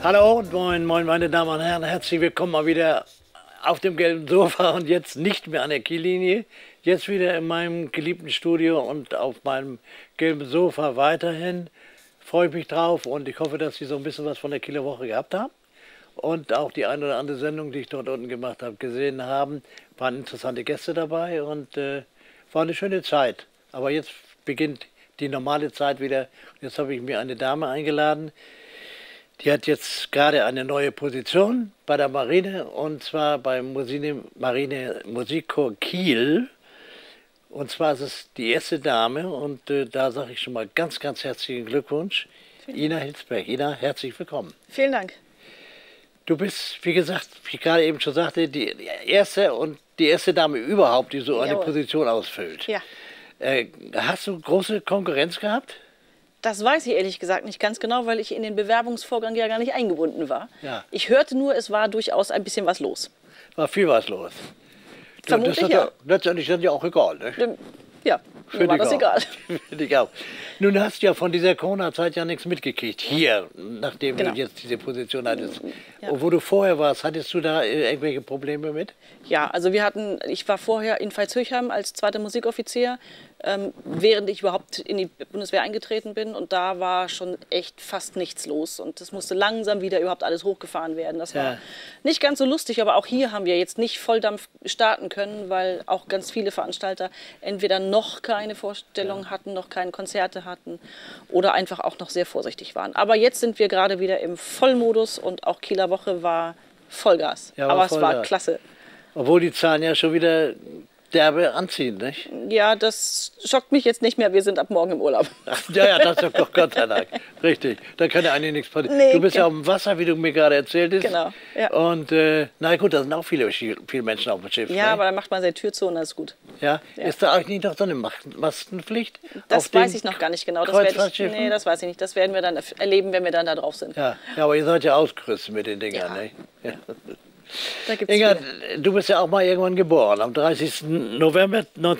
Hallo und moin, moin, meine Damen und Herren. Herzlich willkommen mal wieder auf dem gelben Sofa und jetzt nicht mehr an der Kiellinie. Jetzt wieder in meinem geliebten Studio und auf meinem gelben Sofa weiterhin. Freue ich mich drauf und ich hoffe, dass Sie so ein bisschen was von der Kieler Woche gehabt haben. Und auch die eine oder andere Sendung, die ich dort unten gemacht habe, gesehen haben. Waren interessante Gäste dabei und war eine schöne Zeit. Aber jetzt beginnt die normale Zeit wieder. Jetzt habe ich mir eine Dame eingeladen. Die hat jetzt gerade eine neue Position bei der Marine, und zwar beim Marine Musikchor Kiel. Und zwar ist es die erste Dame und da sage ich schon mal ganz, ganz herzlichen Glückwunsch. Ina Hilsberg. Ina, herzlich willkommen. Vielen Dank. Du bist, wie gesagt, wie ich gerade eben schon sagte, die erste Dame überhaupt, die so eine Position ausfüllt. Ja. Hast du große Konkurrenz gehabt? Das weiß ich ehrlich gesagt nicht ganz genau, weil ich in den Bewerbungsvorgang ja gar nicht eingebunden war. Ja. Ich hörte nur, es war durchaus ein bisschen was los. War viel was los. Vermutlich, das ist ja. Letztendlich dann ja auch egal, ne? Ja, mir war das egal. Finde ich auch. Nun hast du ja von dieser Corona-Zeit ja nichts mitgekriegt. Hier, nachdem du jetzt diese Position hattest. Ja. Und wo du vorher warst, hattest du da irgendwelche Probleme mit? Ja, also ich war vorher in Veitshöchheim als zweiter Musikoffizier, während ich überhaupt in die Bundeswehr eingetreten bin. Und da war schon echt fast nichts los. Und es musste langsam wieder überhaupt alles hochgefahren werden. Das war nicht ganz so lustig, aber auch hier haben wir jetzt nicht Volldampf starten können, weil auch ganz viele Veranstalter entweder noch keine Vorstellungen hatten, noch keine Konzerte hatten oder einfach auch noch sehr vorsichtig waren. Aber jetzt sind wir gerade wieder im Vollmodus und auch Kieler Woche war Vollgas. Ja, aber Vollgas. Es war klasse. Obwohl die Zahlen ja schon wieder derbe anziehen, nicht? Ja, das schockt mich jetzt nicht mehr. Wir sind ab morgen im Urlaub. Ja, das ist doch Gott sei Dank. Richtig, da kann ja eigentlich nichts passieren. Nee, du bist ja auf dem Wasser, wie du mir gerade erzählt hast. Genau, ja. Und na gut, da sind auch viele Menschen auf dem Schiff. Ja, ne? aber dann macht man seine Tür zu und das ist gut. Ja? Ist da eigentlich nicht noch so eine Maskenpflicht? Das weiß ich noch gar nicht genau. Das weiß ich nicht. Das werden wir dann erleben, wenn wir dann da drauf sind. Ja, aber ihr seid ja ausgerüstet mit den Dingern. Ne? Ja. Da gibt's Inga, viele. du bist ja auch mal irgendwann geboren, am 30. November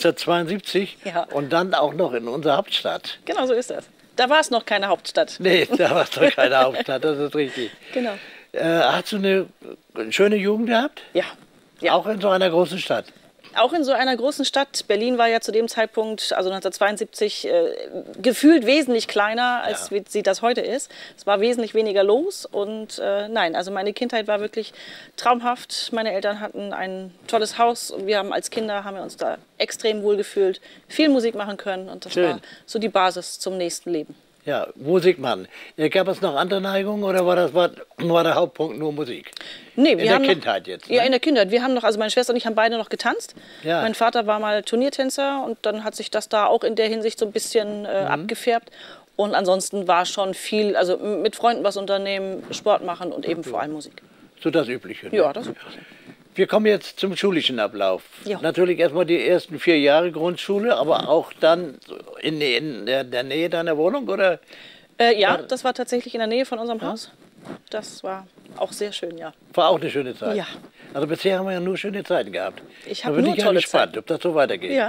1972 und dann auch noch in unserer Hauptstadt. Genau, so ist das. Da war es noch keine Hauptstadt. Nee, da war es doch keine Hauptstadt, das ist richtig. Genau. Hast du eine schöne Jugend gehabt? Ja. Auch in so einer großen Stadt? Auch in so einer großen Stadt. Berlin war ja zu dem Zeitpunkt, also 1972, gefühlt wesentlich kleiner, als wie sie das heute ist. Es war wesentlich weniger los und nein, also meine Kindheit war wirklich traumhaft. Meine Eltern hatten ein tolles Haus und wir haben als Kinder uns da extrem wohl gefühlt, viel Musik machen können und das war so die Basis zum nächsten Leben. Ja, Musik machen. Gab es noch andere Neigungen oder war der Hauptpunkt nur Musik? Nee, in der Kindheit jetzt? Ne? Ja, in der Kindheit. Wir haben noch, also meine Schwester und ich haben beide noch getanzt. Ja. Mein Vater war mal Turniertänzer und dann hat sich das da auch in der Hinsicht so ein bisschen abgefärbt. Und ansonsten war schon viel, also mit Freunden was unternehmen, Sport machen und eben vor allem Musik. So das Übliche. Ne? Ja, das Übliche. Wir kommen jetzt zum schulischen Ablauf. Ja. Natürlich erstmal die ersten 4 Jahre Grundschule, aber auch dann in der Nähe deiner Wohnung, oder? Ja, das war tatsächlich in der Nähe von unserem Haus. Das war auch sehr schön, ja. War auch eine schöne Zeit? Ja. Also bisher haben wir ja nur schöne Zeiten gehabt. Ich habe nur tolle Zeiten. Da bin ich gespannt, ob das so weitergeht. Ja.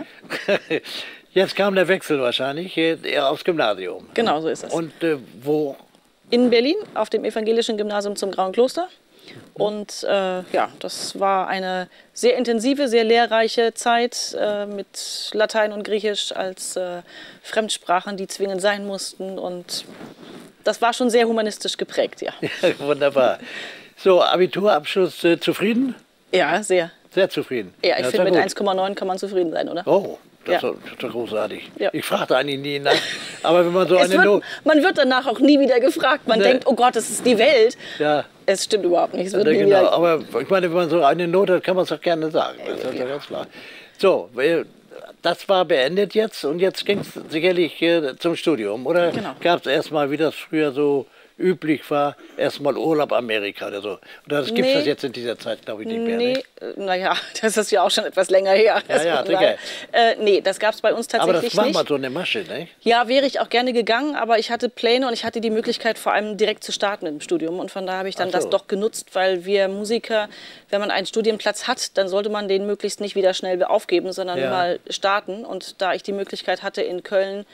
Jetzt kam der Wechsel wahrscheinlich aufs Gymnasium. Genau, so ist das. Und wo? In Berlin, auf dem evangelischen Gymnasium zum Grauen Kloster. Und ja, das war eine sehr intensive, sehr lehrreiche Zeit mit Latein und Griechisch als Fremdsprachen, die zwingend sein mussten. Und das war schon sehr humanistisch geprägt, ja. Ja, wunderbar. So, Abiturabschluss zufrieden? Ja, sehr. Sehr zufrieden? Ja, ich finde, mit 1,9 kann man zufrieden sein, oder? Oh, das ist doch großartig. Ja. Ich fragte eigentlich nie nach, aber wenn man so eine Note... Man wird danach auch nie wieder gefragt. Man denkt, oh Gott, das ist die Welt. Ja. Es stimmt überhaupt nicht. Es wird nie Genau, wieder... aber ich meine, wenn man so eine Note hat, kann man es doch gerne sagen. Das ist ja ganz klar. So, das war beendet jetzt und jetzt ging es sicherlich zum Studium, oder? Genau. Gab es erstmal, wie das früher so üblich war, erstmal Urlaub Amerika oder so. Oder gibt es das jetzt in dieser Zeit, glaube ich, nicht mehr? Nee, ne? naja, das ist ja auch schon etwas länger her. Ja, sicher. Nee, das gab es bei uns tatsächlich nicht. Aber das war mal so eine Masche, ne? Ja, wäre ich auch gerne gegangen, aber ich hatte Pläne und ich hatte die Möglichkeit, vor allem direkt zu starten im Studium. Und von da habe ich dann das doch genutzt, weil wir Musiker, wenn man einen Studienplatz hat, dann sollte man den möglichst nicht wieder schnell aufgeben, sondern mal starten. Und da ich die Möglichkeit hatte, in Köln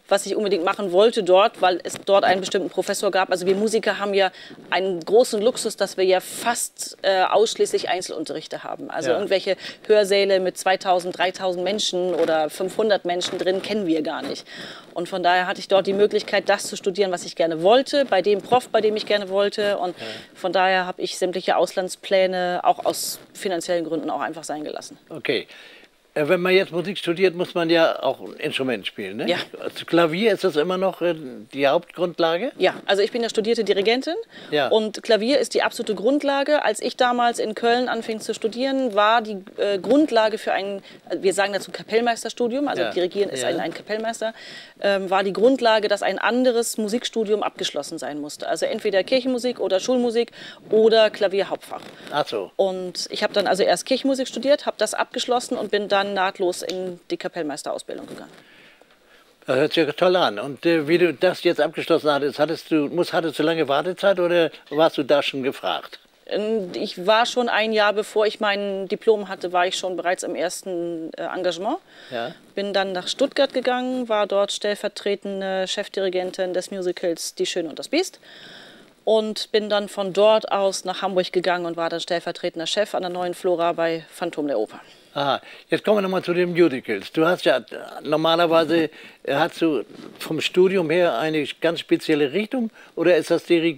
was ich unbedingt machen wollte dort, weil es dort einen bestimmten Professor gab. Also wir Musiker haben ja einen großen Luxus, dass wir ja fast ausschließlich Einzelunterrichte haben. Also irgendwelche Hörsäle mit 2000, 3000 Menschen oder 500 Menschen drin kennen wir gar nicht. Und von daher hatte ich dort die Möglichkeit, das zu studieren, was ich gerne wollte, bei dem Prof, bei dem ich gerne wollte. Und von daher habe ich sämtliche Auslandspläne auch aus finanziellen Gründen auch einfach sein gelassen. Okay. Wenn man jetzt Musik studiert, muss man ja auch ein Instrument spielen, ne? Ja. Also Klavier, ist das immer noch die Hauptgrundlage? Ja, also ich bin ja studierte Dirigentin und Klavier ist die absolute Grundlage. Als ich damals in Köln anfing zu studieren, war die Grundlage für ein, wir sagen dazu Kapellmeisterstudium, also Dirigieren ist ein Kapellmeister, war die Grundlage, dass ein anderes Musikstudium abgeschlossen sein musste. Also entweder Kirchenmusik oder Schulmusik oder Klavierhauptfach. Ach so. Und ich habe dann also erst Kirchenmusik studiert, habe das abgeschlossen und bin dann nahtlos in die Kapellmeisterausbildung gegangen. Das hört sich ja toll an. Und wie du das jetzt abgeschlossen hattest, hattest du lange Wartezeit oder warst du da schon gefragt? Ich war schon ein Jahr, bevor ich mein Diplom hatte, war ich schon bereits im ersten Engagement. Ja. Bin dann nach Stuttgart gegangen, war dort stellvertretende Chefdirigentin des Musicals Die Schöne und das Biest. Und bin dann von dort aus nach Hamburg gegangen und war dann stellvertretender Chef an der Neuen Flora bei Phantom der Oper. Aha, jetzt kommen wir nochmal zu den Musicals. Du hast ja normalerweise, hast du vom Studium her eine ganz spezielle Richtung oder ist das die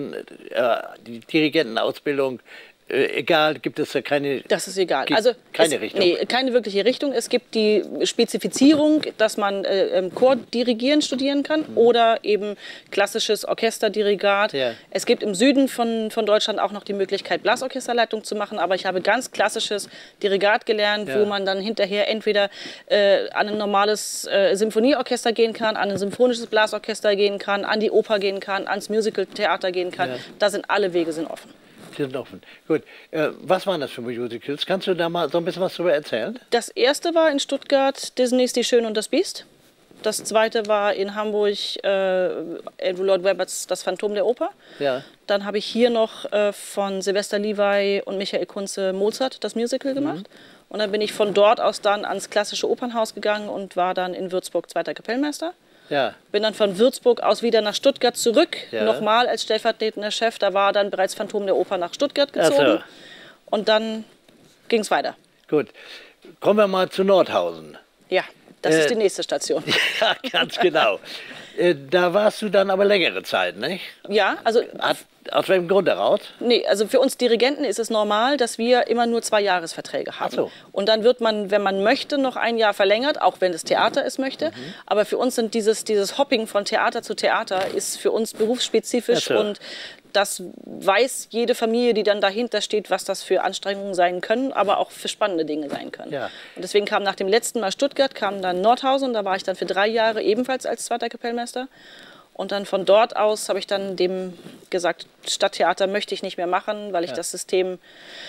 Dirigentenausbildung egal, gibt es da keine... Das ist egal. Also keine Richtung? Nee, keine wirkliche Richtung. Es gibt die Spezifizierung, dass man Chordirigieren studieren kann oder eben klassisches Orchesterdirigat. Ja. Es gibt im Süden von Deutschland auch noch die Möglichkeit, Blasorchesterleitung zu machen, aber ich habe ganz klassisches Dirigat gelernt, wo man dann hinterher entweder an ein normales Symphonieorchester gehen kann, an ein symphonisches Blasorchester gehen kann, an die Oper gehen kann, ans Musicaltheater gehen kann. Ja. Da sind alle Wege offen. Sind offen. Gut. Was waren das für Musicals? Kannst du da mal so ein bisschen was darüber erzählen? Das erste war in Stuttgart Disneys Die Schöne und das Biest. Das zweite war in Hamburg Andrew Lloyd Webbers Das Phantom der Oper. Ja. Dann habe ich hier noch von Sylvester Levi und Michael Kunze Mozart das Musical gemacht. Und dann bin ich von dort aus dann ans klassische Opernhaus gegangen und war dann in Würzburg zweiter Kapellmeister. Ja. Bin dann von Würzburg aus wieder nach Stuttgart zurück, nochmal als stellvertretender Chef. Da war dann bereits Phantom der Oper nach Stuttgart gezogen. Und dann ging es weiter. Gut, kommen wir mal zu Nordhausen. Ja, das ist die nächste Station. Ja, ganz genau. Da warst du dann aber längere Zeit, nicht? Ja, also... Aus welchem Grund heraus? Nee, also für uns Dirigenten ist es normal, dass wir immer nur 2-Jahresverträge haben. Ach so. Und dann wird man, wenn man möchte, noch ein Jahr verlängert, auch wenn das Theater es möchte. Aber für uns sind dieses Hopping von Theater zu Theater ist für uns berufsspezifisch. Und das weiß jede Familie, die dann dahinter steht, was das für Anstrengungen sein können, aber auch für spannende Dinge sein können. Ja. Und deswegen kam nach dem letzten Mal Stuttgart, kam dann Nordhausen. Da war ich dann für 3 Jahre ebenfalls als zweiter Kapellmeister. Und dann von dort aus habe ich dann dem gesagt, Stadttheater möchte ich nicht mehr machen, weil ich das System,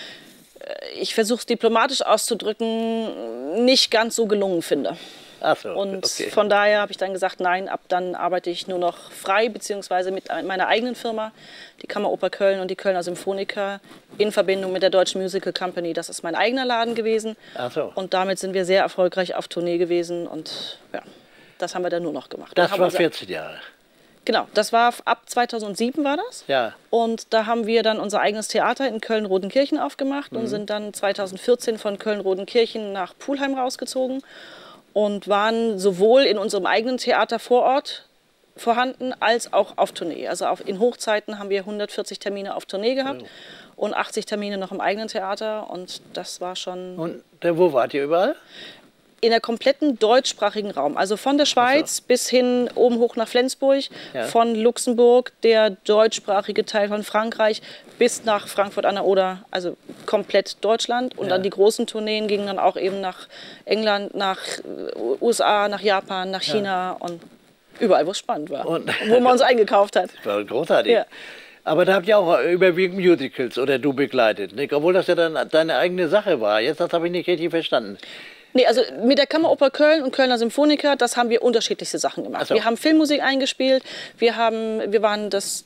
ich versuche es diplomatisch auszudrücken, nicht ganz so gelungen finde. Ach so, und von daher habe ich dann gesagt, nein, ab dann arbeite ich nur noch frei, beziehungsweise mit meiner eigenen Firma, die Kammeroper Köln und die Kölner Symphoniker, in Verbindung mit der Deutschen Musical Company. Das ist mein eigener Laden gewesen. Ach so. Und damit sind wir sehr erfolgreich auf Tournee gewesen und ja, das haben wir dann nur noch gemacht. Das war 14 Jahre. Genau, das war ab 2007 war das. Ja. Und da haben wir dann unser eigenes Theater in Köln-Rodenkirchen aufgemacht und sind dann 2014 von Köln-Rodenkirchen nach Pulheim rausgezogen und waren sowohl in unserem eigenen Theater vor Ort vorhanden als auch auf Tournee. Also in Hochzeiten haben wir 140 Termine auf Tournee gehabt und 80 Termine noch im eigenen Theater und das war schon... Und wo wart ihr überall? In der kompletten deutschsprachigen Raum, also von der Schweiz bis hin oben hoch nach Flensburg, von Luxemburg, der deutschsprachige Teil von Frankreich bis nach Frankfurt an der Oder, also komplett Deutschland. Und dann die großen Tourneen gingen dann auch eben nach England, nach USA, nach Japan, nach China und überall, wo es spannend war, und wo man uns eingekauft hat. Das war großartig. Ja. Aber da habt ihr auch überwiegend Musicals oder du begleitet, nicht? Obwohl das ja dann deine eigene Sache war. Jetzt, das habe ich nicht richtig verstanden. Nee, also mit der Kammeroper Köln und Kölner Symphoniker, das haben wir unterschiedlichste Sachen gemacht. So. Wir haben Filmmusik eingespielt, wir waren das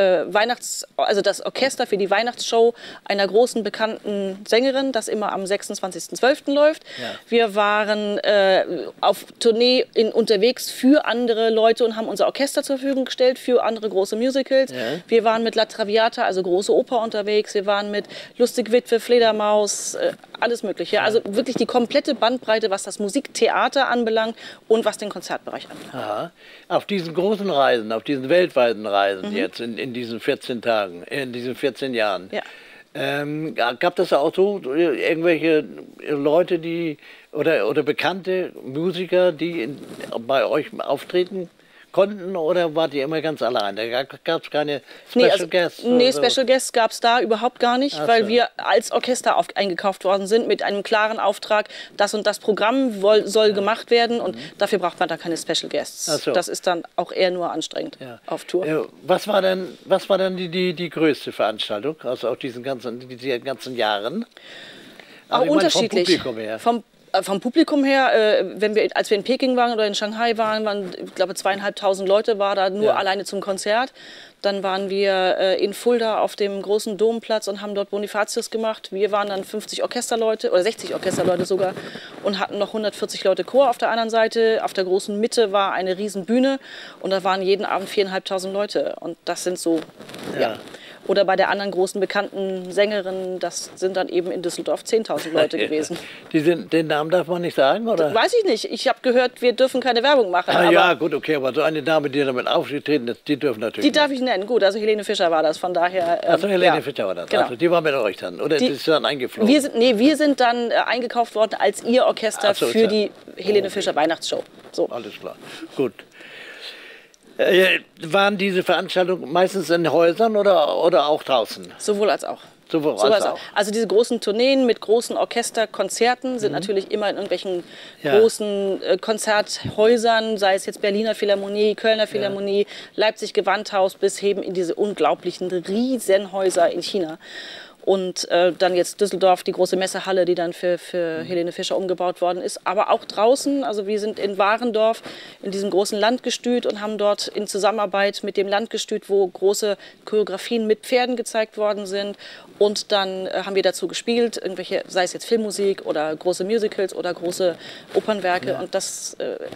Orchester für die Weihnachtsshow einer großen bekannten Sängerin, das immer am 26.12. läuft. Ja. Wir waren auf Tournee unterwegs für andere Leute und haben unser Orchester zur Verfügung gestellt für andere große Musicals. Ja. Wir waren mit La Traviata, also große Oper unterwegs. Wir waren mit Lustig Witwe, Fledermaus, alles Mögliche. Ja. Also wirklich die komplette Bandbreite, was das Musiktheater anbelangt und was den Konzertbereich anbelangt. Aha. Auf diesen großen Reisen, auf diesen weltweiten Reisen jetzt in diesen 14 Tagen, in diesen 14 Jahren, Ja. gab es auch so irgendwelche Leute, die oder bekannte Musiker, die bei euch auftreten konnten, oder wart ihr immer ganz allein? Da gab es keine Special Guests? Nee, so? Special Guests gab es da überhaupt gar nicht, Ach weil so. wir als Orchester eingekauft worden sind mit einem klaren Auftrag, das und das Programm soll gemacht werden und dafür braucht man da keine Special Guests. Ach so. Das ist dann auch eher nur anstrengend auf Tour. Was war dann die größte Veranstaltung aus diesen ganzen Jahren? Auch Also ich meine, unterschiedlich. Vom Publikum her. Vom Publikum her, als wir in Peking waren oder in Shanghai waren, ich glaube 2.500 Leute war da nur alleine zum Konzert. Dann waren wir in Fulda auf dem großen Domplatz und haben dort Bonifatius gemacht. Wir waren dann 50 Orchesterleute oder 60 Orchesterleute sogar und hatten noch 140 Leute Chor auf der anderen Seite. Auf der großen Mitte war eine riesen Bühne und da waren jeden Abend 4.500 Leute. Und das sind so, ja. Oder bei der anderen großen bekannten Sängerin, das sind dann eben in Düsseldorf 10.000 Leute gewesen. Den Namen darf man nicht sagen, oder? Weiß ich nicht. Ich habe gehört, wir dürfen keine Werbung machen. Ah, aber ja, gut, okay, aber so eine Dame, die damit aufgetreten ist, die dürfen natürlich die darf ich nennen. Gut, also Helene Fischer war das, von daher. Also Helene ja. Fischer war das. Genau. Also, die war mit euch dann, oder? Die ist dann eingeflogen? Wir sind dann eingekauft worden als ihr Orchester Ach so, für die Helene Fischer Weihnachtsshow. So. Alles klar, gut. Waren diese Veranstaltungen meistens in Häusern oder auch draußen? Sowohl als auch. Sowohl Sowas als auch. auch. Also diese großen Tourneen mit großen Orchesterkonzerten sind natürlich immer in irgendwelchen großen Konzerthäusern, sei es jetzt Berliner Philharmonie, Kölner Philharmonie, Leipzig Gewandhaus bis eben in diese unglaublichen Riesenhäuser in China. Und dann jetzt Düsseldorf, die große Messehalle, die dann für Helene Fischer umgebaut worden ist. Aber auch draußen, also wir sind in Warendorf in diesem großen Landgestüt und haben dort in Zusammenarbeit mit dem Landgestüt, wo große Choreografien mit Pferden gezeigt worden sind. Und dann haben wir dazu gespielt, irgendwelche, sei es jetzt Filmmusik oder große Musicals oder große Opernwerke. Und das,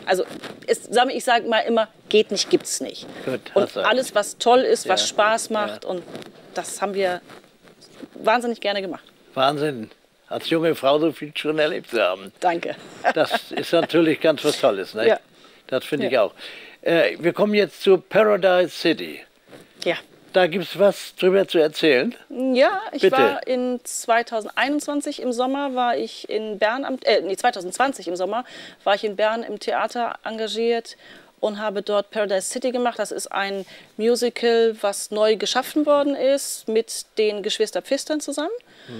ich sage mal immer, geht nicht, gibt's nicht. Gut, und alles, was toll ist, was Spaß macht, und das haben wir wahnsinnig gerne gemacht. Wahnsinn, als junge Frau so viel schon erlebt zu haben. Danke. Das ist natürlich ganz was Tolles, ne? Ja. Das finde ich auch. Wir kommen jetzt zu Paradise City. Ja. Da gibt es was drüber zu erzählen? Ja, ich Bitte. war in 2021 im Sommer, war ich in Bern, 2020 im Sommer, war ich in Bern im Theater engagiert und habe dort Paradise City gemacht. Das ist ein Musical, was neu geschaffen worden ist mit den Geschwister Pfistern zusammen.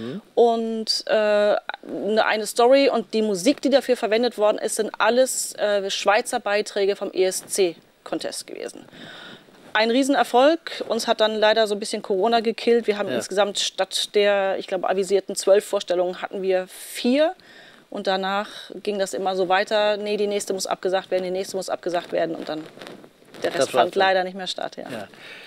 Und eine Story und die Musik, die dafür verwendet worden ist, sind alles Schweizer Beiträge vom ESC-Contest gewesen. Ein Riesenerfolg. Uns hat dann leider so ein bisschen Corona gekillt. Wir haben insgesamt statt der, ich glaube, avisierten 12 Vorstellungen hatten wir 4. Und danach ging das immer so weiter. Nee, die nächste muss abgesagt werden, die nächste muss abgesagt werden. Und dann der Rest fand leider nicht mehr statt. Ja.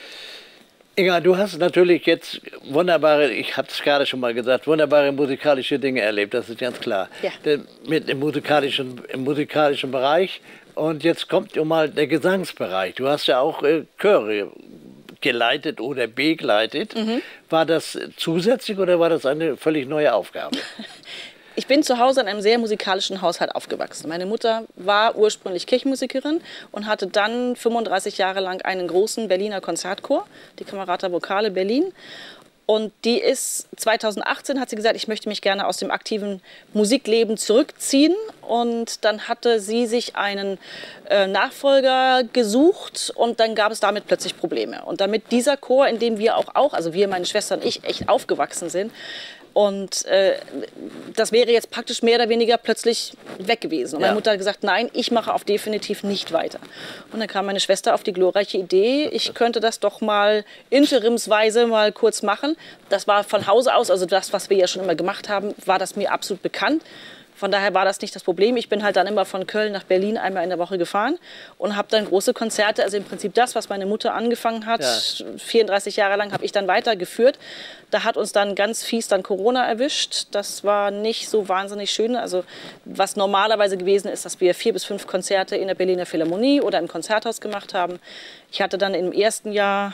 Inga, du hast natürlich jetzt wunderbare, ich hatte es gerade schon mal gesagt, wunderbare musikalische Dinge erlebt, das ist ganz klar. Ja. Mit im musikalischen Bereich. Und jetzt kommt mal der Gesangsbereich. Du hast ja auch Chöre geleitet oder begleitet. War das zusätzlich oder war das eine völlig neue Aufgabe? Ich bin zu Hause in einem sehr musikalischen Haushalt aufgewachsen. Meine Mutter war ursprünglich Kirchenmusikerin und hatte dann 35 Jahre lang einen großen Berliner Konzertchor, die Camerata Vocale Berlin. Und die ist 2018, hat sie gesagt, ich möchte mich gerne aus dem aktiven Musikleben zurückziehen. Und dann hatte sie sich einen Nachfolger gesucht und dann gab es damit plötzlich Probleme. Und damit dieser Chor, in dem wir auch, also wir, meine Schwester und ich, echt aufgewachsen sind, und das wäre jetzt praktisch mehr oder weniger plötzlich weg gewesen. Und meine Mutter hat gesagt, nein, ich mache auf definitiv nicht weiter. Und dann kam meine Schwester auf die glorreiche Idee, ich könnte das doch mal interimsweise mal kurz machen. Das war von Hause aus, also das, was wir ja schon immer gemacht haben, war das mir absolut bekannt. Von daher war das nicht das Problem. Ich bin halt dann immer von Köln nach Berlin einmal in der Woche gefahren und habe dann große Konzerte, also im Prinzip das, was meine Mutter angefangen hat, 34 Jahre lang, habe ich dann weitergeführt. Da hat uns dann ganz fies dann Corona erwischt. Das war nicht so wahnsinnig schön. Also was normalerweise gewesen ist, dass wir 4 bis 5 Konzerte in der Berliner Philharmonie oder im Konzerthaus gemacht haben. Ich hatte dann im ersten Jahr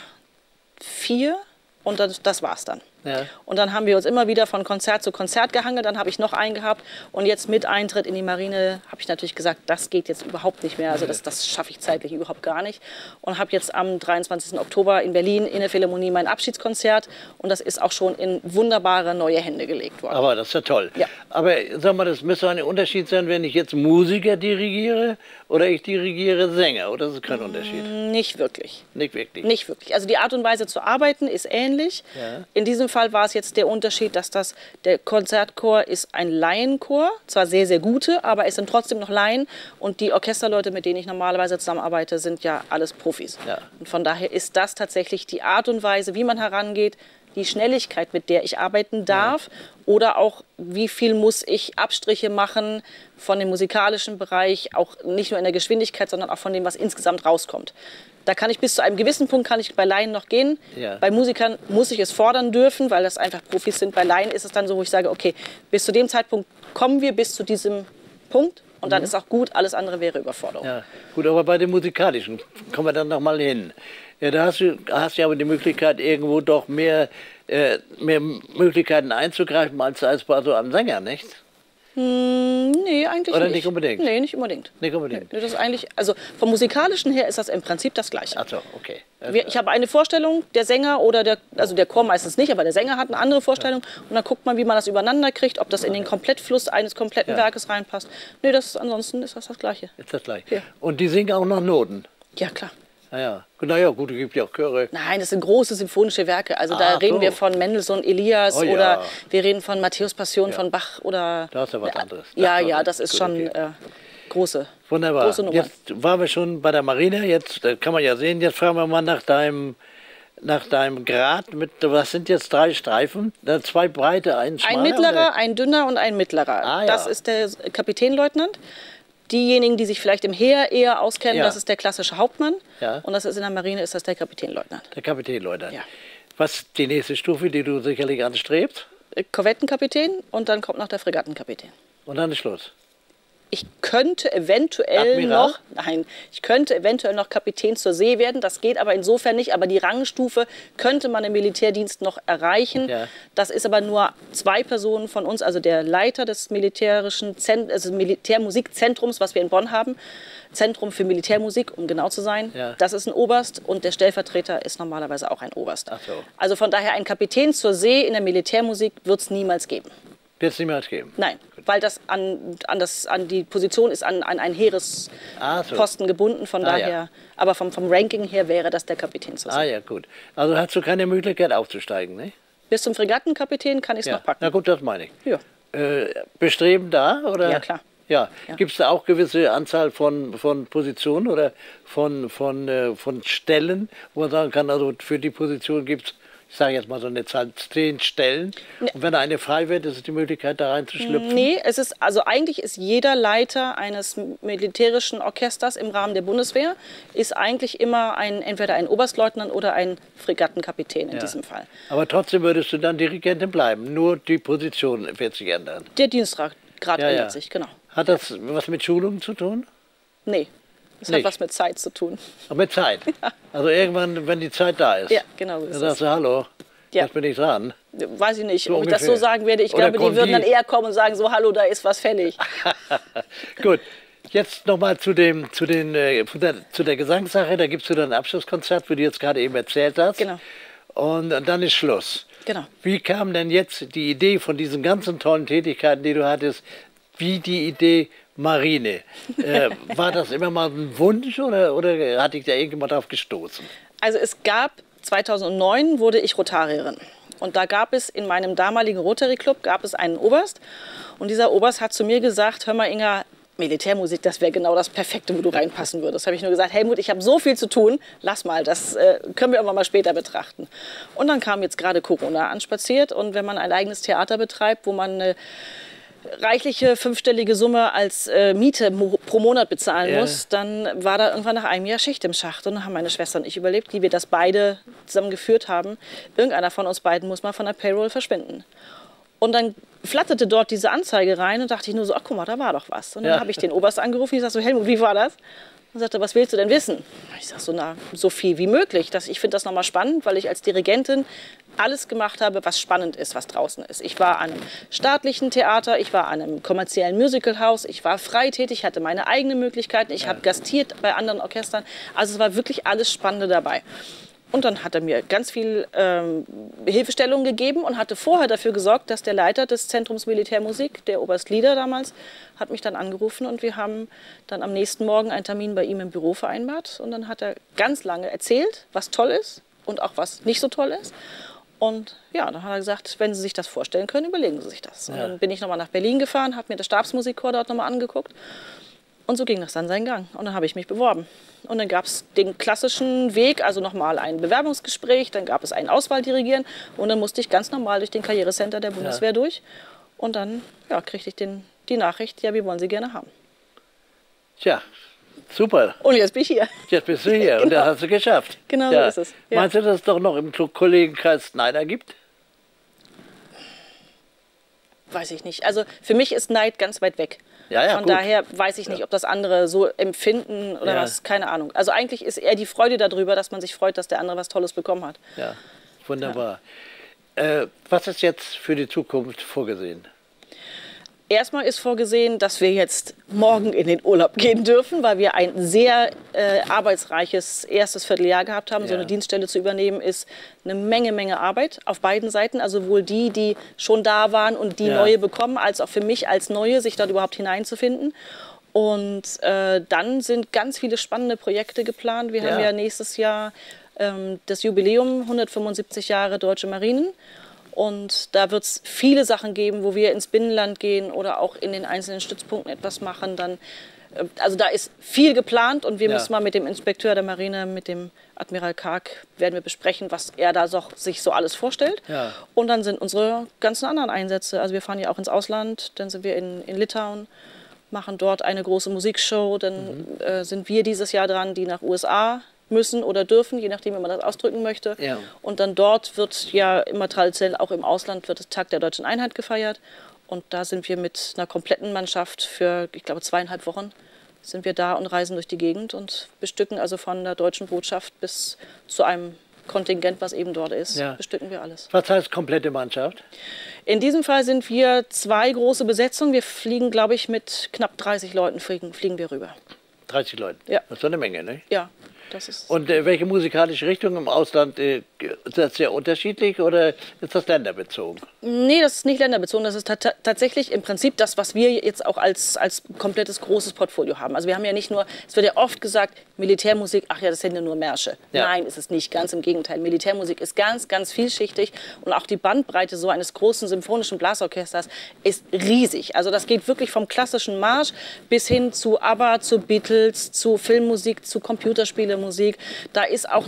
4 und das war's dann. Ja. Und dann haben wir uns immer wieder von Konzert zu Konzert gehangelt. Dann habe ich noch einen gehabt. Und jetzt mit Eintritt in die Marine habe ich natürlich gesagt, das geht jetzt überhaupt nicht mehr. Also das schaffe ich zeitlich überhaupt gar nicht. Und habe jetzt am 23. Oktober in Berlin in der Philharmonie mein Abschiedskonzert. Und das ist auch schon in wunderbare neue Hände gelegt worden. Aber das ist ja toll. Ja. Aber sag mal, das müsste ein Unterschied sein, wenn ich jetzt Musiker dirigiere oder ich dirigiere Sänger. Oder ist das kein Unterschied? Nicht wirklich. Nicht wirklich. Nicht wirklich. Also die Art und Weise zu arbeiten ist ähnlich. Ja. In diesem Fall war es jetzt der Unterschied, dass der Konzertchor ist ein Laienchor, zwar sehr, sehr gute, aber es sind trotzdem noch Laien. Und die Orchesterleute, mit denen ich normalerweise zusammenarbeite, sind ja alles Profis. Ja. Und von daher ist das tatsächlich die Art und Weise, wie man herangeht, die Schnelligkeit, mit der ich arbeiten darf, oder auch wie viel muss ich Abstriche machen von dem musikalischen Bereich, auch nicht nur in der Geschwindigkeit, sondern auch von dem, was insgesamt rauskommt. Da kann ich bis zu einem gewissen Punkt kann ich bei Laien noch gehen. Ja. Bei Musikern muss ich es fordern dürfen, weil das einfach Profis sind. Bei Laien ist es dann so, wo ich sage, okay, bis zu dem Zeitpunkt kommen wir bis zu diesem Punkt und dann ist auch gut, alles andere wäre Überforderung. Ja, gut, aber bei den musikalischen kommen wir dann noch mal hin. Ja, da hast du aber die Möglichkeit, irgendwo doch mehr Möglichkeiten einzugreifen als bei so einem Sänger, nicht? Nee, eigentlich Oder nicht. nicht unbedingt? Nee, nicht unbedingt. Nicht unbedingt. Nee, das ist eigentlich, also vom Musikalischen her ist das im Prinzip das Gleiche. Ach so, okay. Ich habe eine Vorstellung, der Sänger oder der Chor meistens nicht, aber der Sänger hat eine andere Vorstellung. Und dann guckt man, wie man das übereinander kriegt, ob das in den Komplettfluss eines kompletten Werkes reinpasst. Nee, ansonsten ist das Gleiche. Ist das gleich. Ja. Und die singen auch noch Noten? Ja, klar. Naja, gut, es gibt ja auch Chöre. Nein, das sind große symphonische Werke. Also da reden wir von Mendelssohn, Elias Oh ja. oder wir reden von Matthäus Passion von Bach oder. Da ist ja was anderes. Das ist schon große. Wunderbar. Große Nummer. Jetzt waren wir schon bei der Marine. Jetzt kann man ja sehen. Jetzt fragen wir mal nach deinem Grad. Was sind jetzt 3 Streifen? 2 breite, ein schmaler? Ein mittlerer, oder? ein dünner und ein mittlerer. Ah, ja. Das ist der Kapitänleutnant. Diejenigen, die sich vielleicht im Heer eher auskennen, Ja. das ist der klassische Hauptmann. Ja. Und das ist in der Marine ist das der Kapitänleutnant. Der Kapitänleutnant. Ja. Was ist die nächste Stufe, die du sicherlich anstrebst? Korvettenkapitän und dann kommt noch der Fregattenkapitän. Und dann ist Schluss. Ich könnte eventuell Admiral? noch Kapitän zur See werden. Das geht aber insofern nicht. Aber die Rangstufe könnte man im Militärdienst noch erreichen. Ja. Das ist aber nur 2 Personen von uns, also der Leiter des Militärmusikzentrums, was wir in Bonn haben. Zentrum für Militärmusik, um genau zu sein. Ja. Das ist ein Oberst und der Stellvertreter ist normalerweise auch ein Oberst. Ach so. Also von daher ein Kapitän zur See in der Militärmusik wird es niemals geben. Wird es niemals geben? Nein, weil das an die Position ist an einen Heeresposten gebunden. Von daher, ja. aber vom Ranking her wäre das der Kapitän zu sein. Ja, gut. Also hast du keine Möglichkeit aufzusteigen, ne? Bis zum Fregattenkapitän kann ich es noch packen. Na gut, das meine ich. Ja. Bestreben da? Oder? Ja, klar. Ja. Ja. Gibt es da auch gewisse Anzahl von Positionen oder von Stellen, wo man sagen kann, also für die Position gibt es, ich sage jetzt mal so eine Zahl, 10 Stellen. Und wenn da eine frei wird, ist es die Möglichkeit, da reinzuschlüpfen? Nee, eigentlich ist jeder Leiter eines militärischen Orchesters im Rahmen der Bundeswehr ist eigentlich immer entweder ein Oberstleutnant oder ein Fregattenkapitän in diesem Fall. Aber trotzdem würdest du dann Dirigentin bleiben, nur die Position wird sich ändern. Der Dienstgrad ändert sich, genau. Hat das was mit Schulung zu tun? Nee, das hat Nicht. was mit Zeit zu tun. Aber mit Zeit? Also irgendwann, wenn die Zeit da ist? Ja, genau so Dann ist sagst du, hallo, Ja. jetzt bin ich dran. Weiß ich nicht, So ob ich das so ungefähr. sagen werde. Ich Oder glaube, die würden dann Konvi. eher kommen und sagen so, hallo, da ist was fällig. Gut, jetzt nochmal zu der Gesangssache. Da gibst du dann ein Abschlusskonzert, wie du jetzt gerade eben erzählt hast. Genau. Und dann ist Schluss. Genau. Wie kam denn jetzt die Idee von diesen ganzen tollen Tätigkeiten, die du hattest, wie die Idee Marine? War das immer mal ein Wunsch oder hat dich da irgendjemand drauf gestoßen? Also es gab, 2009 wurde ich Rotarierin. Und da gab es in meinem damaligen Rotary Club gab es einen Oberst. Und dieser Oberst hat zu mir gesagt, hör mal Inga, Militärmusik, das wäre genau das Perfekte, wo du reinpassen würdest. Habe ich nur gesagt, Helmut, ich habe so viel zu tun, lass mal, das können wir aber mal später betrachten. Und dann kam jetzt gerade Corona anspaziert und wenn man ein eigenes Theater betreibt, wo man reichliche fünfstellige Summe als Miete pro Monat bezahlen muss, dann war da irgendwann nach einem Jahr Schicht im Schacht. Und dann haben meine Schwester und ich überlebt, wie wir das beide zusammen geführt haben. Irgendeiner von uns beiden muss mal von der Payroll verschwinden. Und dann flatterte dort diese Anzeige rein und dachte ich nur so, ach guck mal, da war doch was. Und dann habe ich den Oberst angerufen, ich sag so, Helmut, wie war das? Und sagte, was willst du denn wissen? Ich sag so, na, so viel wie möglich. Ich finde das nochmal spannend, weil ich als Dirigentin alles gemacht habe, was spannend ist, was draußen ist. Ich war an einem staatlichen Theater, ich war an einem kommerziellen Musicalhaus, ich war freitätig, hatte meine eigenen Möglichkeiten, ich habe gastiert bei anderen Orchestern. Also es war wirklich alles Spannende dabei. Und dann hat er mir ganz viel Hilfestellung gegeben und hatte vorher dafür gesorgt, dass der Leiter des Zentrums Militärmusik, der Oberst Lieder damals, hat mich dann angerufen und wir haben dann am nächsten Morgen einen Termin bei ihm im Büro vereinbart. Und dann hat er ganz lange erzählt, was toll ist und auch was nicht so toll ist. Und ja, dann hat er gesagt, wenn Sie sich das vorstellen können, überlegen Sie sich das. Und dann bin ich nochmal nach Berlin gefahren, habe mir das Stabsmusikchor dort nochmal angeguckt. Und so ging das dann seinen Gang. Und dann habe ich mich beworben. Und dann gab es den klassischen Weg, also nochmal ein Bewerbungsgespräch, dann gab es ein Auswahldirigieren und dann musste ich ganz normal durch den Karrierecenter der Bundeswehr durch. Und dann kriegte ich die Nachricht, ja, wir wollen Sie gerne haben. Tja, super. Und jetzt bin ich hier. Jetzt bist du hier und das hast du geschafft. Genau so ist es. Ja. Meinst du, dass es doch noch im Kollegenkreis Schneider gibt? Weiß ich nicht. Also für mich ist Neid ganz weit weg. Von daher weiß ich nicht, ob das andere so empfinden oder was, keine Ahnung. Also eigentlich ist eher die Freude darüber, dass man sich freut, dass der andere was Tolles bekommen hat. Ja, wunderbar. Was ist jetzt für die Zukunft vorgesehen? Erstmal ist vorgesehen, dass wir jetzt morgen in den Urlaub gehen dürfen, weil wir ein sehr arbeitsreiches erstes Vierteljahr gehabt haben. So eine Dienststelle zu übernehmen ist eine Menge Arbeit auf beiden Seiten. Also sowohl die schon da waren und die neue bekommen, als auch für mich als Neue, sich dort überhaupt hineinzufinden. Und dann sind ganz viele spannende Projekte geplant. Wir haben ja nächstes Jahr das Jubiläum, 175 Jahre Deutsche Marinen. Und da wird es viele Sachen geben, wo wir ins Binnenland gehen oder auch in den einzelnen Stützpunkten etwas machen. Also da ist viel geplant und wir müssen mal mit dem Inspekteur der Marine, mit dem Admiral Karg, werden wir besprechen, was er da sich so alles vorstellt. Ja. Und dann sind unsere ganzen anderen Einsätze. Also wir fahren ja auch ins Ausland, dann sind wir in Litauen, machen dort eine große Musikshow. Dann sind wir dieses Jahr dran, die nach USA müssen oder dürfen, je nachdem, wie man das ausdrücken möchte. Ja. Und dann dort wird ja immer traditionell, auch im Ausland, wird das Tag der Deutschen Einheit gefeiert. Und da sind wir mit einer kompletten Mannschaft für, ich glaube, 2,5 Wochen sind wir da und reisen durch die Gegend und bestücken also von der deutschen Botschaft bis zu einem Kontingent, was eben dort ist, bestücken wir alles. Was heißt komplette Mannschaft? In diesem Fall sind wir 2 große Besetzungen. Wir fliegen, glaube ich, mit knapp 30 Leuten fliegen wir rüber. 30 Leute? Ja. Das ist doch eine Menge, ne? Ja. Und welche musikalische Richtung im Ausland, ist das sehr unterschiedlich oder ist das länderbezogen? Nee, das ist nicht länderbezogen. Das ist tatsächlich im Prinzip das, was wir jetzt auch als komplettes großes Portfolio haben. Also wir haben ja nicht nur, es wird ja oft gesagt, Militärmusik, ach ja, das sind ja nur Märsche. Ja. Nein, ist es nicht, ganz im Gegenteil. Militärmusik ist ganz vielschichtig und auch die Bandbreite so eines großen symphonischen Blasorchesters ist riesig. Also das geht wirklich vom klassischen Marsch bis hin zu ABBA, zu Beatles, zu Filmmusik, zu Computerspielemusik. Da ist auch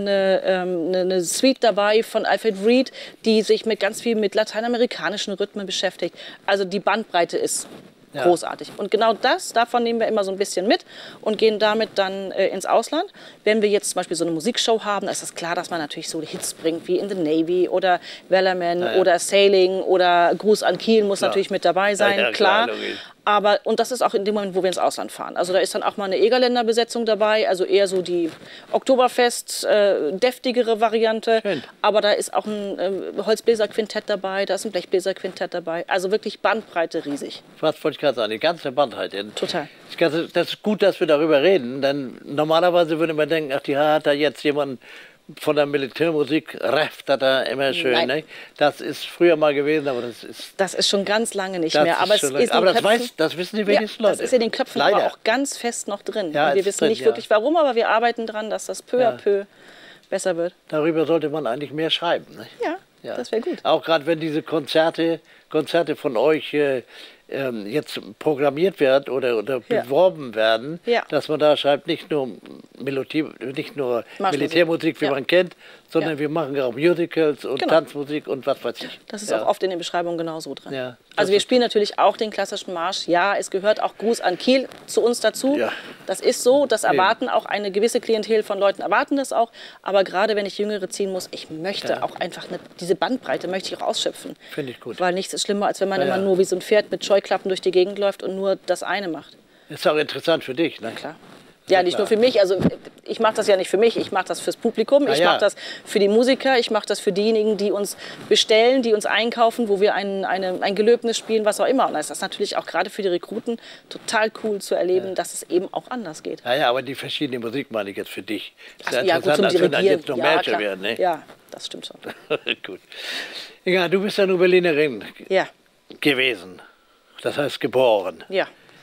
eine Suite dabei von Alfred Reed, die sich ganz viel mit lateinamerikanischen Rhythmen beschäftigt. Also die Bandbreite ist großartig. Und genau davon nehmen wir immer so ein bisschen mit und gehen damit dann ins Ausland. Wenn wir jetzt zum Beispiel so eine Musikshow haben, dann ist es klar, dass man natürlich so Hits bringt wie In the Navy oder Wellerman oder Sailing oder Gruß an Kiel muss natürlich mit dabei sein, klar. Und das ist auch in dem Moment, wo wir ins Ausland fahren. Also da ist dann auch mal eine Egerländer Besetzung dabei, also eher so die Oktoberfest, deftigere Variante. Schön. Aber da ist auch ein Holzbläserquintett dabei, da ist ein Blechbläserquintett dabei. Also wirklich Bandbreite riesig. Was wollte ich gerade sagen, die ganze Bandbreite. Total. Das ist gut, dass wir darüber reden, denn normalerweise würde man denken, ach, die hat da jetzt jemand von der Militärmusik, da immer schön. Ne? Das ist früher mal gewesen, aber das ist schon ganz lange nicht mehr. Aber, das wissen die wenigsten Leute. Das ist in den Köpfen aber auch ganz fest noch drin. Ja, und wir wissen nicht wirklich warum, aber wir arbeiten dran, dass das peu à peu besser wird. Darüber sollte man eigentlich mehr schreiben. Ne? Ja, das wäre gut. Auch gerade wenn diese Konzerte von euch jetzt programmiert werden oder beworben werden, dass man da schreibt, nicht nur Melodie, nicht nur Marschmusik. Militärmusik, wie Ja. man kennt, sondern Ja. wir machen auch Musicals und Genau. Tanzmusik und was weiß ich. Das ist Ja. auch oft in den Beschreibungen genauso drin. Ja, das Also wir ist- spielen natürlich auch den klassischen Marsch. Ja, es gehört auch Gruß an Kiel zu uns dazu. Ja. Das ist so, das erwarten auch eine gewisse Klientel von Leuten, erwarten das auch. Aber gerade wenn ich Jüngere ziehen muss, ich möchte Ja. auch einfach diese Bandbreite möchte ich auch ausschöpfen. Finde ich gut. Weil nichts ist schlimmer, als wenn man Ja, immer ja. nur wie so ein Pferd mit Scheuklappen durch die Gegend läuft und nur das eine macht. Ist auch interessant für dich, ne? Klar. Ja, nicht klar. nur für mich. Also ich mache das ja nicht für mich. Ich mache das fürs Publikum. Ich ja. mache das für die Musiker. Ich mache das für diejenigen, die uns bestellen, die uns einkaufen, wo wir ein Gelöbnis spielen, was auch immer. Und das ist natürlich auch gerade für die Rekruten total cool zu erleben, dass es eben auch anders geht. Ja, ja, aber die verschiedene Musik meine ich jetzt für dich. Ist Ach, ja, gut, zum als wenn dann Dirigieren. jetzt noch Ja, Manager klar. werden, ne? Ja, das stimmt schon. Gut. Inga, du bist ja nur Berlinerin Ja, gewesen. Das heißt geboren. ja.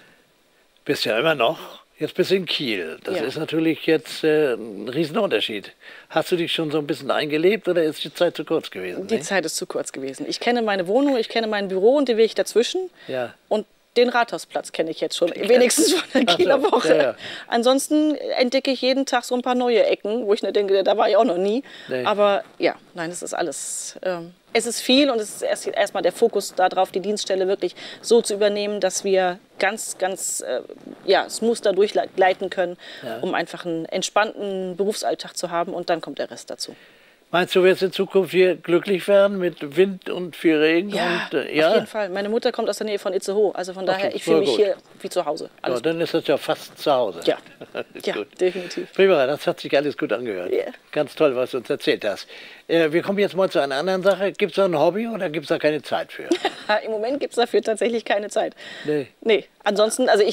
Bist ja immer noch. Jetzt bist du in Kiel. Das Ja. ist natürlich jetzt ein Riesenunterschied. Hast du dich schon so ein bisschen eingelebt oder ist die Zeit zu kurz gewesen? Die ne? Zeit ist zu kurz gewesen. Ich kenne meine Wohnung, ich kenne mein Büro und den Weg dazwischen. Ja. Und den Rathausplatz kenne ich jetzt schon, wenigstens von der Ach so, Kieler Woche. ja, ja. Ansonsten entdecke ich jeden Tag so ein paar neue Ecken, wo ich mir denke, da war ich auch noch nie. Nee. Aber ja, nein, es ist alles. Es ist viel und es ist erstmal der Fokus darauf, die Dienststelle wirklich so zu übernehmen, dass wir ganz, ganz smooth da durchgleiten können, um einfach einen entspannten Berufsalltag zu haben und dann kommt der Rest dazu. Meinst du, wirst in Zukunft hier glücklich werden mit Wind und viel Regen? Ja, und, auf jeden Fall. Meine Mutter kommt aus der Nähe von Itzehoe, also von daher, ich fühle mich gut. hier wie zu Hause. Ja, Alles dann ist das ja fast zu Hause. Ja. Ist Ja, gut. definitiv. Prima, das hat sich alles gut angehört. Ja. Ganz toll, was du uns erzählt hast. Wir kommen jetzt mal zu einer anderen Sache. Gibt es da ein Hobby oder gibt es da keine Zeit für? Im Moment gibt es dafür tatsächlich keine Zeit. Nee. Nee, ansonsten, also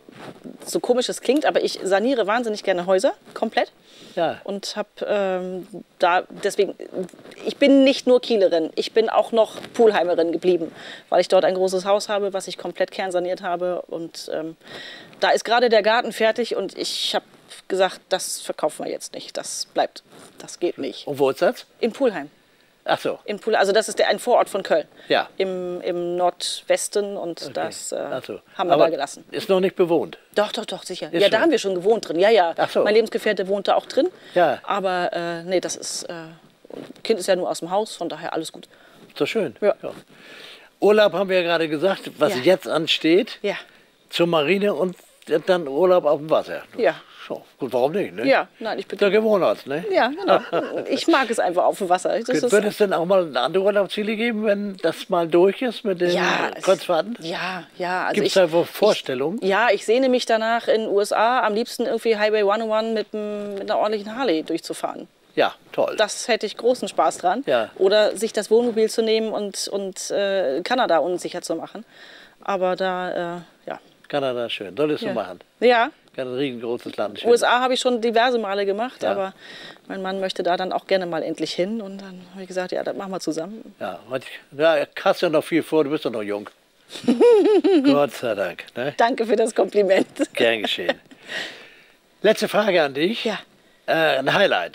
so komisch es klingt, aber ich saniere wahnsinnig gerne Häuser, komplett. Ja. Und habe deswegen, ich bin nicht nur Kielerin, ich bin auch noch Pulheimerin geblieben, weil ich dort ein großes Haus habe, was ich komplett kernsaniert habe. Und da ist gerade der Garten fertig und ich habe gesagt, das verkaufen wir jetzt nicht, das bleibt, das geht nicht. Und wo ist das? In Pulheim. Ach so. Also das ist ein Vorort von Köln, Ja. im Nordwesten und das Ach so. haben wir Aber da gelassen. Ist noch nicht bewohnt. Doch, sicher. Ist Ja, da schon. haben wir schon gewohnt drin. Ja, ja. Ach so. Mein Lebensgefährte wohnt da auch drin. Ja. Aber nee, das ist, Kind ist ja nur aus dem Haus, von daher alles gut. Ist doch schön. Ja. Urlaub haben wir ja gerade gesagt, was Ja. jetzt ansteht. Ja, Zur Marine und dann Urlaub auf dem Wasser. ja. So, gut, warum nicht? Ne? Ja, nein, ich bin. Der Gewohnheit, ne? Ja, genau. Ich mag es einfach auf dem Wasser. Das ist, Wird es denn auch mal andere Urlaubsziele geben, wenn das mal durch ist mit den Kreuzfahrten? Ja. Also Gibt es da wohl Vorstellungen? Ich sehne mich danach in den USA am liebsten irgendwie Highway 101 mit einer ordentlichen Harley durchzufahren. Ja, toll. Das hätte ich großen Spaß dran. Ja. Oder sich das Wohnmobil zu nehmen und Kanada unsicher zu machen. Aber da, Kanada ist schön. Soll es so machen. Ja, Ein riesengroßes Land. Schön. USA habe ich schon diverse Male gemacht, Ja. aber mein Mann möchte da dann auch gerne mal endlich hin. Und dann habe ich gesagt, ja, das machen wir zusammen. Ja, hast ja noch viel vor, du bist doch noch jung. Gott sei Dank. Ne? Danke für das Kompliment. Gern geschehen. Letzte Frage an dich. Ja, Ein Highlight.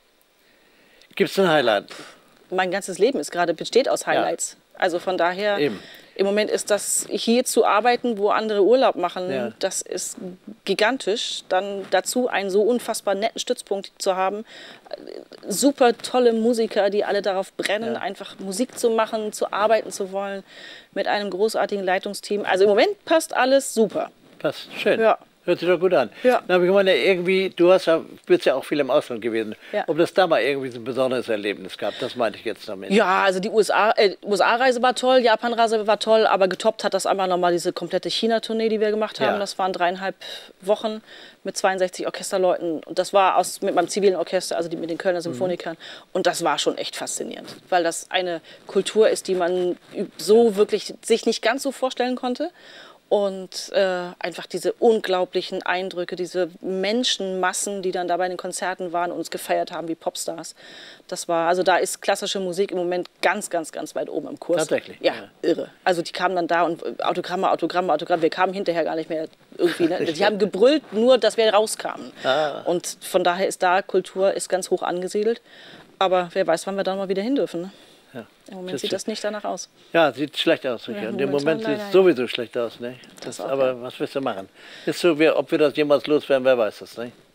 Gibt es ein Highlight? mein ganzes Leben besteht aus Highlights. Also von daher, Eben. im Moment ist das hier zu arbeiten, wo andere Urlaub machen, Ja. das ist gigantisch. Dann dazu einen so unfassbar netten Stützpunkt zu haben. Super tolle Musiker, die alle darauf brennen, einfach Musik zu machen, zu arbeiten zu wollen, mit einem großartigen Leitungsteam. Also im Moment passt alles super. Passt. Schön. Ja. Hört sich doch gut an. Ja. Na, aber ich meine, irgendwie, bist ja auch viel im Ausland gewesen. Ja. Ob das da mal irgendwie so ein besonderes Erlebnis gab, das meinte ich jetzt damit. Ja, also die USA-Reise war toll, Japan-Reise war toll, aber getoppt hat das einmal nochmal diese komplette China-Tournee, die wir gemacht haben. Ja. Das waren 3,5 Wochen mit 62 Orchesterleuten. Und das war mit meinem zivilen Orchester, also mit den Kölner Symphonikern. Und das war schon echt faszinierend, weil das eine Kultur ist, die man so wirklich sich nicht ganz so vorstellen konnte. Und einfach diese unglaublichen Eindrücke, diese Menschenmassen, die dann da bei den Konzerten waren und uns gefeiert haben wie Popstars. Also da ist klassische Musik im Moment ganz, ganz, ganz weit oben im Kurs. Tatsächlich? Ja, Ja. irre. Also die kamen dann da und Autogramme. Wir kamen hinterher gar nicht mehr irgendwie. Ne? Die haben gebrüllt, nur dass wir rauskamen. Und von daher ist da Kultur ist ganz hoch angesiedelt. Aber wer weiß, wann wir dann mal wieder hin dürfen. Ne? Ja. Im Moment sieht das nicht danach aus. Ja, sieht schlecht aus. Ja, und im momentan Moment sieht leider, es sowieso schlecht aus. Ne? Das auch, aber ja. was willst du machen? Ist so, ob wir das jemals loswerden, wer weiß das. Ne?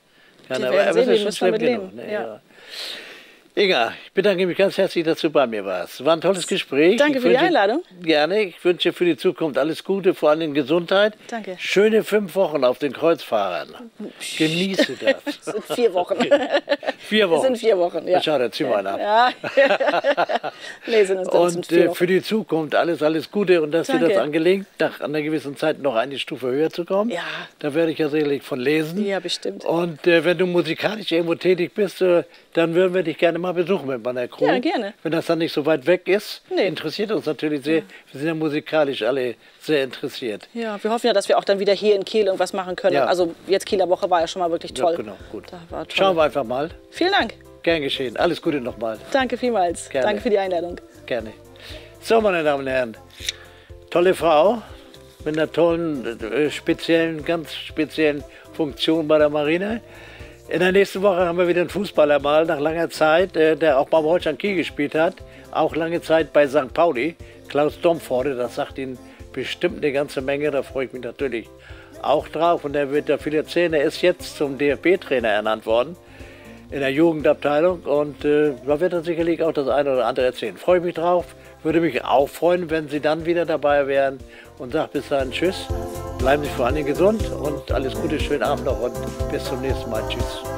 Gerne. Wir werden Aber sehen, es wir ist schon müssen schlimm damit genug. leben. Ne? Ja. Ja. Inga, ich bedanke mich ganz herzlich, dass du bei mir warst. War ein tolles Gespräch. Danke für die Einladung. Gerne. Ich wünsche dir für die Zukunft alles Gute, vor allem Gesundheit. Danke. Schöne 5 Wochen auf den Kreuzfahrern. Genieße das. Das sind 4 Wochen. 4 Wochen. Das sind 4 Wochen, ja. Schau, da ziehen wir einen ab. Ja. Nee, sind Und 4 Wochen. für die Zukunft alles Gute und dass dir Danke. das angelingt, nach einer gewissen Zeit noch eine Stufe höher zu kommen. Ja. Da werde ich ja sicherlich von lesen. Ja, bestimmt. Und wenn du musikalisch irgendwo tätig bist, dann würden wir dich gerne mal besuchen mit meiner Crew. Ja, gerne. Wenn das dann nicht so weit weg ist, Nee. interessiert uns natürlich sehr. Wir sind ja musikalisch alle sehr interessiert. Ja, wir hoffen ja, dass wir auch dann wieder hier in Kiel irgendwas machen können. Ja. Also jetzt Kieler Woche war ja schon mal wirklich toll. Ja, genau, gut. Da war toll. Schauen wir einfach mal. Vielen Dank. Gern geschehen. Alles Gute nochmal. Danke vielmals. Gerne. Danke für die Einladung. Gerne. So, meine Damen und Herren, tolle Frau mit einer tollen, ganz speziellen Funktion bei der Marine. In der nächsten Woche haben wir wieder einen Fußballer mal nach langer Zeit, der auch beim Holstein Kiel gespielt hat, auch lange Zeit bei St. Pauli, Klaus Domforde. Das sagt Ihnen bestimmt eine ganze Menge, da freue ich mich natürlich auch drauf. Und er wird da viel erzählen. Er ist jetzt zum DFB-Trainer ernannt worden in der Jugendabteilung und da wird er sicherlich auch das eine oder andere erzählen. Freue mich drauf, würde mich auch freuen, wenn Sie dann wieder dabei wären und sage bis dahin Tschüss, bleiben Sie vor allem gesund und alles Gute, schönen Abend noch und bis zum nächsten Mal. Tschüss.